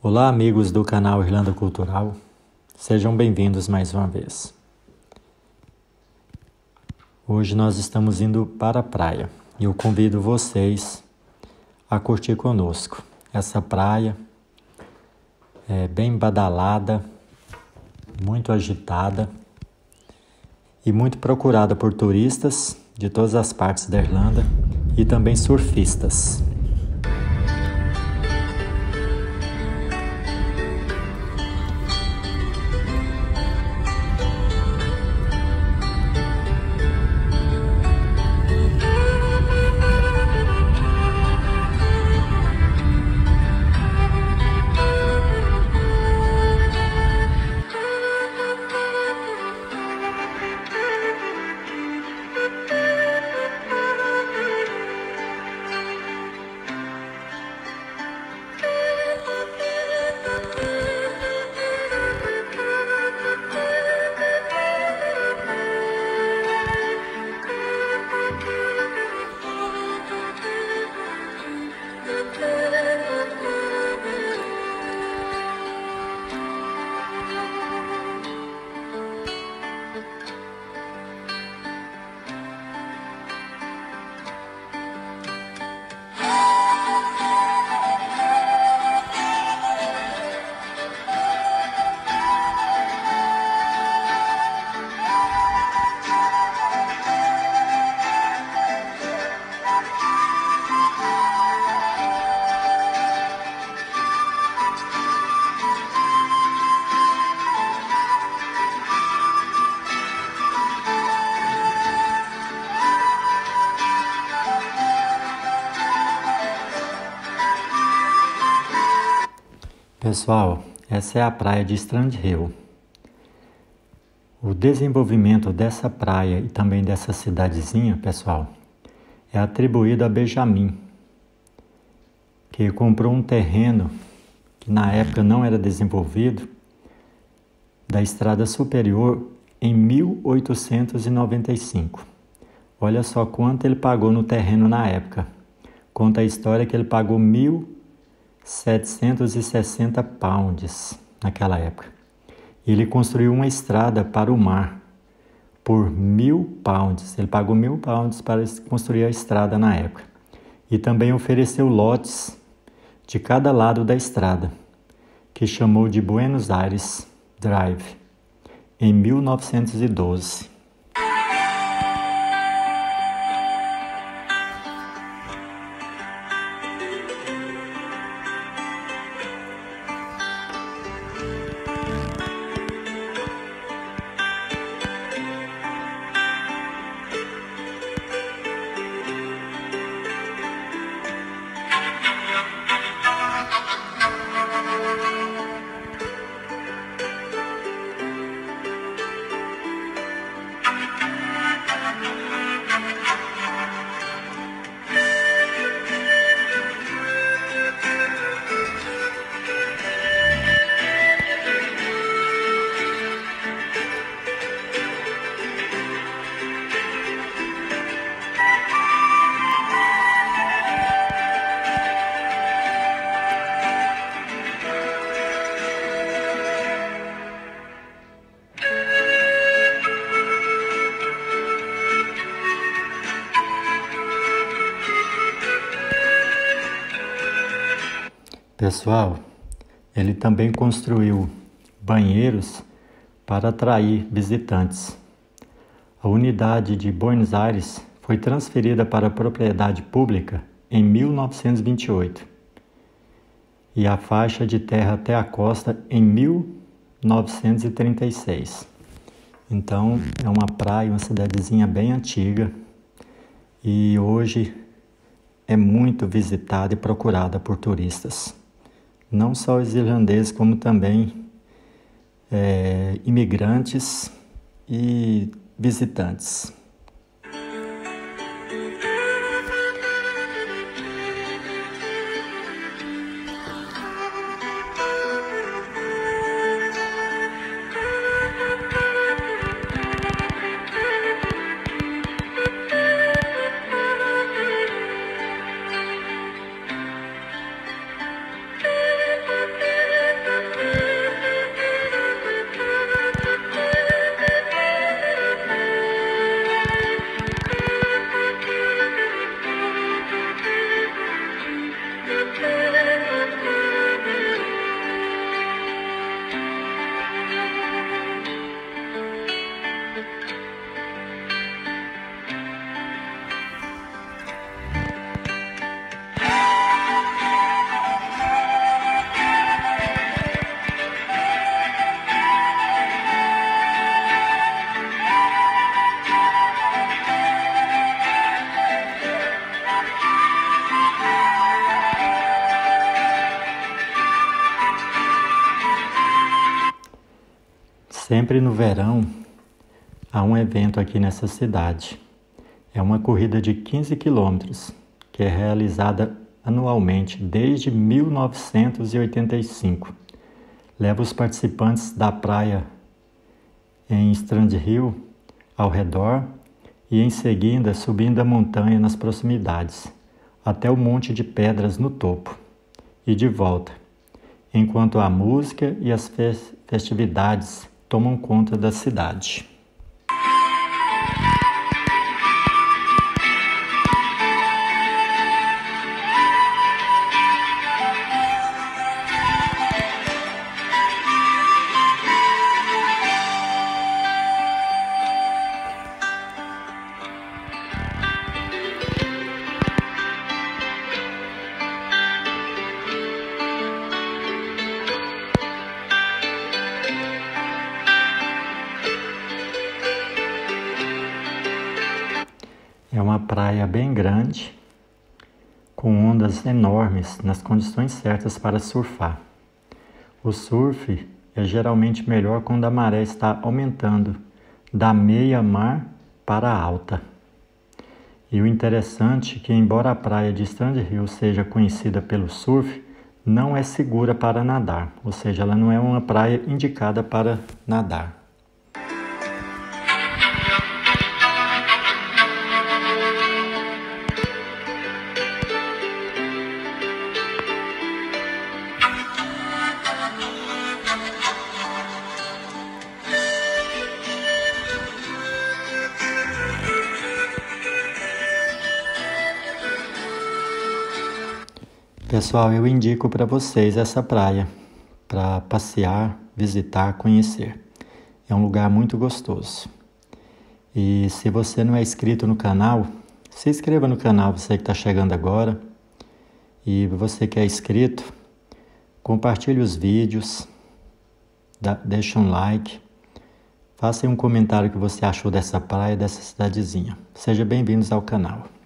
Olá, amigos do canal Irlanda Cultural, sejam bem-vindos mais uma vez. Hoje nós estamos indo para a praia e eu convido vocês a curtir conosco. Essa praia é bem badalada, muito agitada e muito procurada por turistas de todas as partes da Irlanda e também surfistas. Pessoal, essa é a praia de Strandhill. O desenvolvimento dessa praia e também dessa cidadezinha, pessoal, é atribuído a Benjamin, que comprou um terreno que na época não era desenvolvido, da Estrada Superior em 1895. Olha só quanto ele pagou no terreno na época. Conta a história que ele pagou 1.760 pounds naquela época. Ele construiu uma estrada para o mar por 1.000 pounds. Ele pagou 1.000 pounds para construir a estrada na época. E também ofereceu lotes de cada lado da estrada, que chamou de Buenos Aires Drive, em 1912. Pessoal, ele também construiu banheiros para atrair visitantes. A unidade de Buenos Aires foi transferida para a propriedade pública em 1928 e a faixa de terra até a costa em 1936. Então, é uma praia, uma cidadezinha bem antiga e hoje é muito visitada e procurada por turistas. Não só os irlandeses, como também imigrantes e visitantes. Sempre no verão há um evento aqui nessa cidade. É uma corrida de 15 quilômetros que é realizada anualmente desde 1985. Leva os participantes da praia em Strand Hill ao redor e em seguida subindo a montanha nas proximidades, até o monte de pedras no topo e de volta, enquanto a música e as festividades tomam conta da cidade. É uma praia bem grande, com ondas enormes nas condições certas para surfar. O surf é geralmente melhor quando a maré está aumentando da meia-mar para a alta. E o interessante é que, embora a praia de Strand Hill seja conhecida pelo surf, não é segura para nadar, ou seja, ela não é uma praia indicada para nadar. Pessoal, eu indico para vocês essa praia, para passear, visitar, conhecer. É um lugar muito gostoso. E se você não é inscrito no canal, se inscreva no canal, você que está chegando agora. E você que é inscrito, compartilhe os vídeos, deixe um like, faça um comentário que você achou dessa praia, dessa cidadezinha. Sejam bem-vindos ao canal.